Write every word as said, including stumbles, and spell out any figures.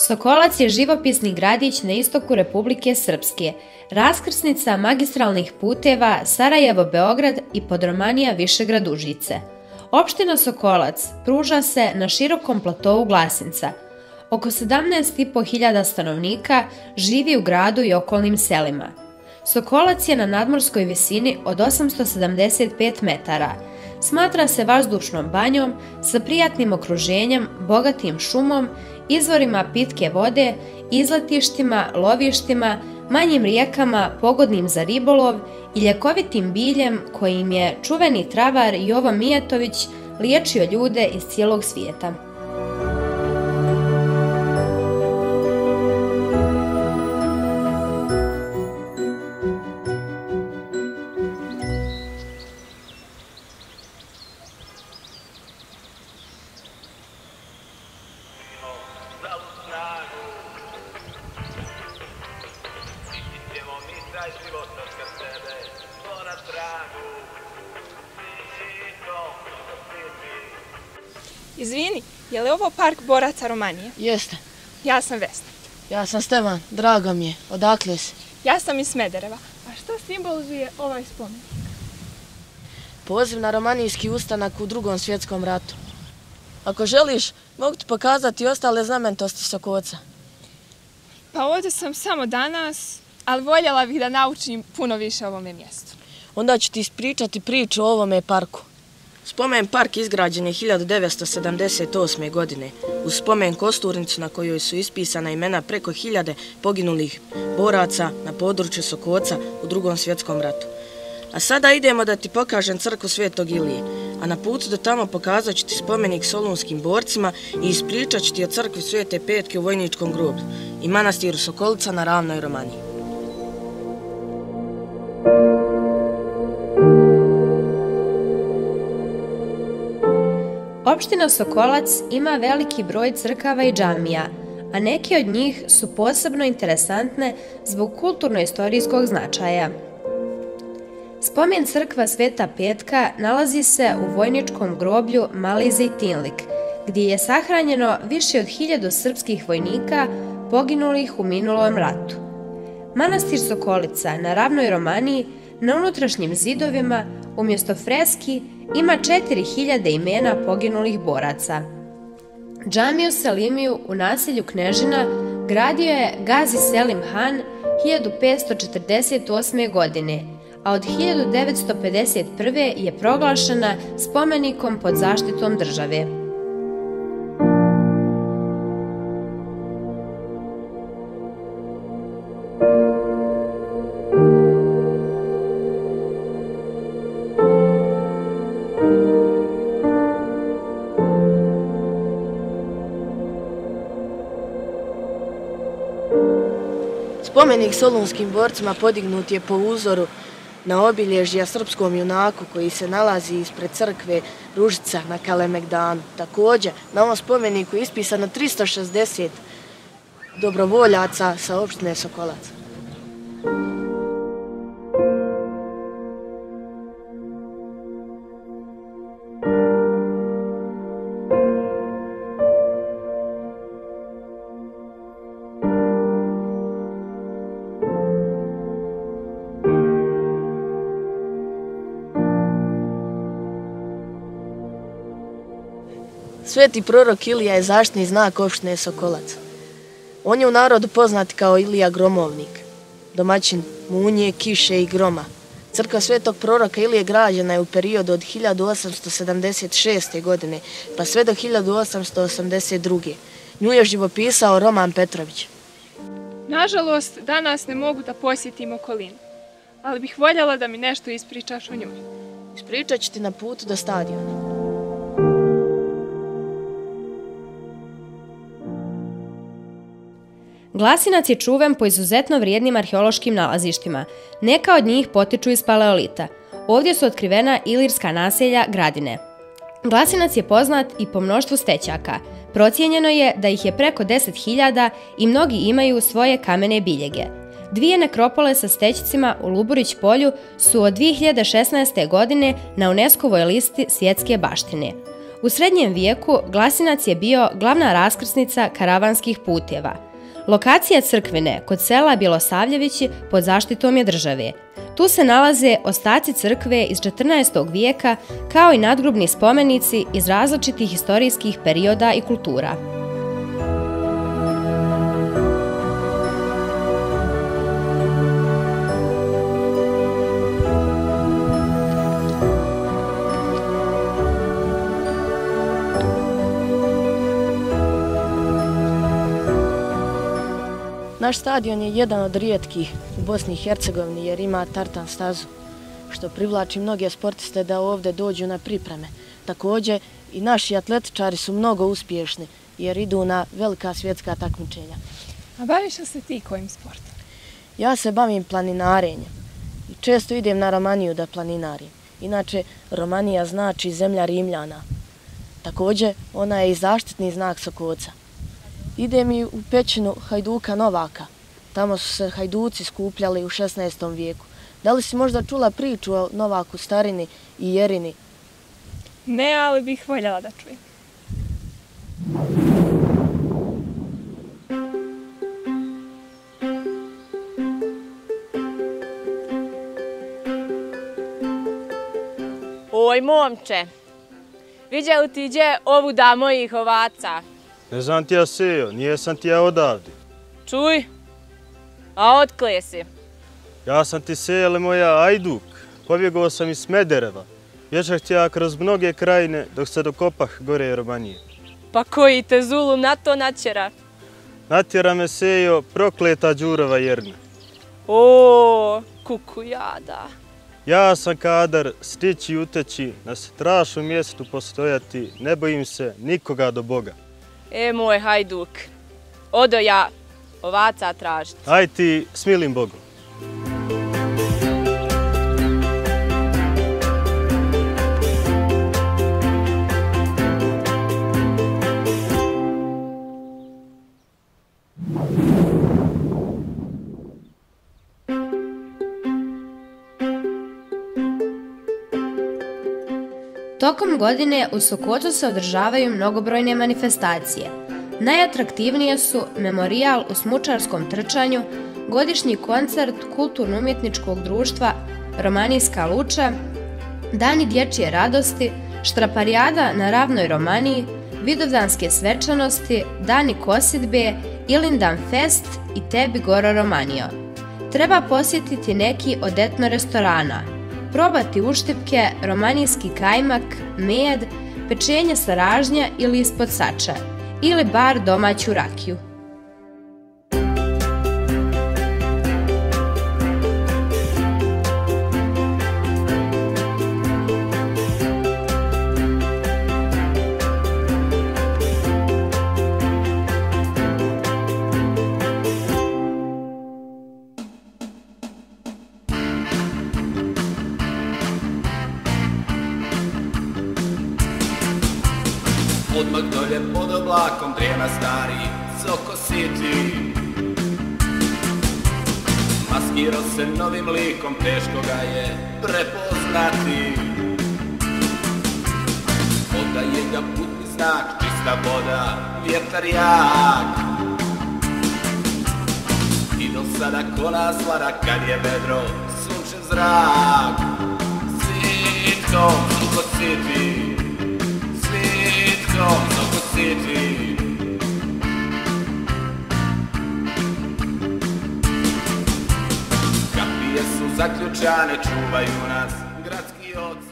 Sokolac je živopisni gradić na istoku Republike Srpske, raskrsnica magistralnih puteva Sarajevo-Beograd i Podromanija-Višegrad-Užice. Opština Sokolac pruža se na širokom platovu Glasinca. Oko sedamnaest i po hiljada stanovnika živi u gradu i okolnim selima. Sokolac je na nadmorskoj visini od osamsto sedamdeset pet metara. Smatra se vazdušnom banjom sa prijatnim okruženjem, bogatim šumom, izvorima pitke vode, izletištima, lovištima, manjim rijekama pogodnim za ribolov i ljekovitim biljem kojim je čuveni travar Jovo Mijatović liječio ljude iz cijelog svijeta. Izvini, je li ovo park boraca Romanije? Jeste. Ja sam Vesna. Ja sam Stevan, drago mi je. Odakle si? Ja sam iz Smedereva. A što simbolizuje ovaj spomenik? Poziv na romanijski ustanak u Drugom svjetskom ratu. Ako želiš, mogu ti pokazati ostale znamenitosti Sokoca. Pa ovdje sam samo danas, ali voljela bih da naučim puno više o ovome mjestu. Onda ću ti ispričati priču o ovome parku. Spomen park izgrađen je hiljadu devetsto sedamdeset osme. godine uz spomen kosturnicu na kojoj su ispisana imena preko hiljade poginulih boraca na području Sokoca u Drugom svjetskom ratu. A sada idemo da ti pokažem crkvu Svetog Ilije, a na putu do tamo pokazat ću ti spomenik solunskim borcima i ispričat ću ti o crkvi Svete Petke u vojničkom groblju i manastiru Sokolica na ravnoj Romaniji. Opština Sokolac ima veliki broj crkava i džamija, a neke od njih su posebno interesantne zbog kulturno-istorijskog značaja. Spomen crkva Sveta Petka nalazi se u vojničkom groblju Mali Zejtinlik, gdje je sahranjeno više od hiljadu srpskih vojnika poginulih u minulom ratu. Manastir Sokolica na ravnoj Romaniji na unutrašnjim zidovima umjesto freski ima četiri hiljade imena poginulih boraca. Džamiju Selimiju u naselju Knežina gradio je Gazi Selim Han hiljadu petsto četrdeset osme. godine, a od hiljadu devetsto pedeset prve. je proglašena spomenikom pod zaštitom države. Spomenik solunskim borcima podignut je po uzoru na obilježja srpskom junaku koji se nalazi ispred crkve Ružica na Kalemegdanu. Također, na ovom spomeniku je ispisano tristo šezdeset dobrovoljaca sa opštine Sokolac. Sveti prorok Ilija je zaštitni znak opštine Sokolac. On je u narodu poznat kao Ilija Gromovnik, domaćin munje, kiše i groma. Crkva svetog proroka Ilije građena je u periodu od hiljadu osamsto sedamdeset šeste. godine pa sve do hiljadu osamsto osamdeset druge. Nju je živopisao Roman Petrović. Nažalost, danas ne mogu da posjetim okolinu, ali bih voljela da mi nešto ispričaš o njoj. Ispričat ću ti na putu do stadiona. Glasinac je čuven po izuzetno vrijednim arheološkim nalazištima. Neka od njih potiču iz paleolita. Ovdje su otkrivena ilirska naselja Gradine. Glasinac je poznat i po mnoštvu stećaka. Procijenjeno je da ih je preko deset hiljada i mnogi imaju svoje kamene biljege. Dvije nekropole sa stećcima u Luburić polju su od dvije hiljade šesnaeste. godine na UNESCO-voj listi svjetske baštine. U srednjem vijeku Glasinac je bio glavna raskrsnica karavanskih puteva. Lokacija crkvene kod sela Bjelosavljevići pod zaštitom je države. Tu se nalaze ostaci crkve iz četrnaestog vijeka kao i nadgrobni spomenici iz različitih historijskih perioda i kultura. Naš stadion je jedan od rijetkih u Bosni i Hercegovini jer ima tartan stazu, što privlači mnoge sportiste da ovdje dođu na pripreme. Također i naši atletičari su mnogo uspješni jer idu na velika svjetska takmičenja. A baviš li se ti kojim sportom? Ja se bavim planinarenjem i često idem na Romaniju da planinarim. Inače, Romanija znači zemlja Rimljana. Također, ona je i zaštitni znak Sokoca. Idem i u pećinu Hajduka Novaka. Tamo su se Hajduci skupljali u šesnaestom vijeku. Da li si možda čula priču o Novaku Starini i Jerini? Ne, ali bih voljela da čujem. Oj, momče, viđa li ti gdje ovu da mojih ovaca? Ne znam ti ja Sejo, nije sam ti ja odavde. Čuj, a otkle si? Ja sam ti Sejele moja Ajduk, pobjegao sam iz Smedereva. Vječah ti ja kroz mnoge krajine dok se dokopah gore Romanije. Pa koji te zulum na to natjera? Natjera me Sejo prokleta Đurova Jerna. O, kukujada. Ja sam kadar stići i uteći, na strašnom mjestu postojati, ne bojim se nikoga do Boga. E, moj Hajduk, odo ja ovaca tražiti. Aj ti s milim Bogom. Tokom godine u Sokotu se održavaju mnogobrojne manifestacije. Najatraktivnije su memorijal u smučarskom trčanju, godišnji koncert kulturno-umjetničkog društva Romanijska luča, dani dječje radosti, štraparijada na ravnoj Romaniji, vidovdanske svečanosti, dani kosidbe, Ilindan fest i Tebi Goro Romanio. Treba posjetiti neki od etno restorana, probati uštipke, romanijski kajmak, med, pečenje sa ražnja ili ispod sača, ili bar domaću rakiju. Odmah dolje pod oblakom drijema stari Soko City. Maskirao se novim likom, teško ga je prepoznati. Odaje ga putni znak, čista voda, vjetar jak. I do sada kona slada kad je vedro, sunčev zrak. Svitkom Soko City, Soko City. Kapije su zaključane, čuvaju nas gradski oci.